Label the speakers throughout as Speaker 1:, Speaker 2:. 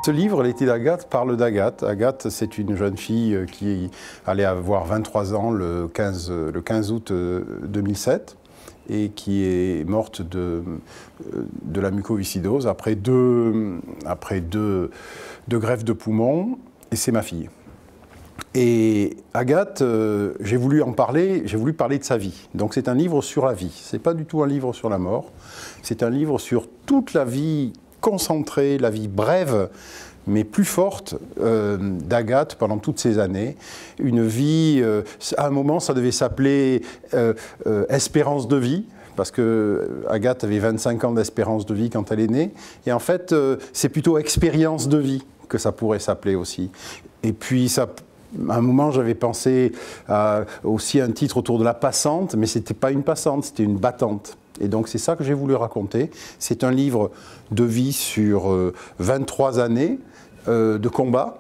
Speaker 1: Ce livre, L'été d'Agathe, parle d'Agathe. Agathe, c'est une jeune fille qui allait avoir 23 ans le 15 août 2007 et qui est morte de la mucoviscidose après deux greffes de poumons, et c'est ma fille. Et Agathe, j'ai voulu en parler, j'ai voulu parler de sa vie. Donc c'est un livre sur la vie, c'est pas du tout un livre sur la mort, c'est un livre sur toute la vie concentrée, la vie brève, mais plus forte d'Agathe pendant toutes ces années. Une vie, à un moment ça devait s'appeler espérance de vie, parce que Agathe avait 25 ans d'espérance de vie quand elle est née, et en fait c'est plutôt expérience de vie que ça pourrait s'appeler aussi. Et puis ça, à un moment, j'avais pensé aussi à un titre autour de la passante, mais ce n'était pas une passante, c'était une battante. Et donc c'est ça que j'ai voulu raconter. C'est un livre de vie sur 23 années de combat,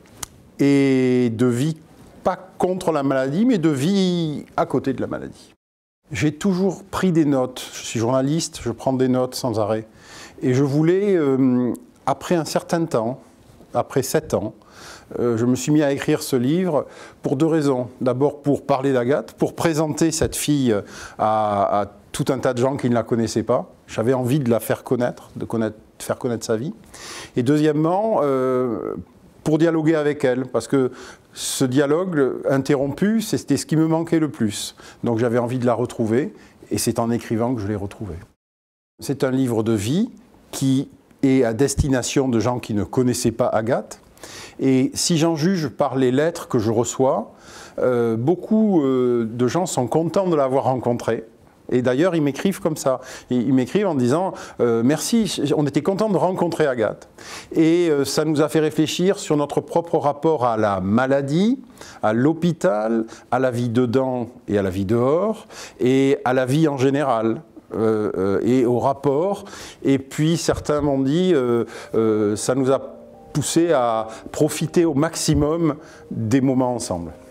Speaker 1: et de vie pas contre la maladie, mais de vie à côté de la maladie. J'ai toujours pris des notes. Je suis journaliste, je prends des notes sans arrêt. Et je voulais, après un certain temps, après 7 ans, je me suis mis à écrire ce livre pour deux raisons. D'abord pour parler d'Agathe, pour présenter cette fille à tout un tas de gens qui ne la connaissaient pas. J'avais envie de la faire connaître, de faire connaître sa vie. Et deuxièmement, pour dialoguer avec elle, parce que ce dialogue interrompu, c'était ce qui me manquait le plus. Donc j'avais envie de la retrouver, et c'est en écrivant que je l'ai retrouvée. C'est un livre de vie qui est à destination de gens qui ne connaissaient pas Agathe. Et si j'en juge par les lettres que je reçois, beaucoup de gens sont contents de l'avoir rencontrée. Et d'ailleurs, ils m'écrivent comme ça. Ils m'écrivent en disant « Merci, on était contents de rencontrer Agathe ». Et ça nous a fait réfléchir sur notre propre rapport à la maladie, à l'hôpital, à la vie dedans et à la vie dehors, et à la vie en général. Et au rapport. Et puis certains m'ont dit ça nous a poussé à profiter au maximum des moments ensemble.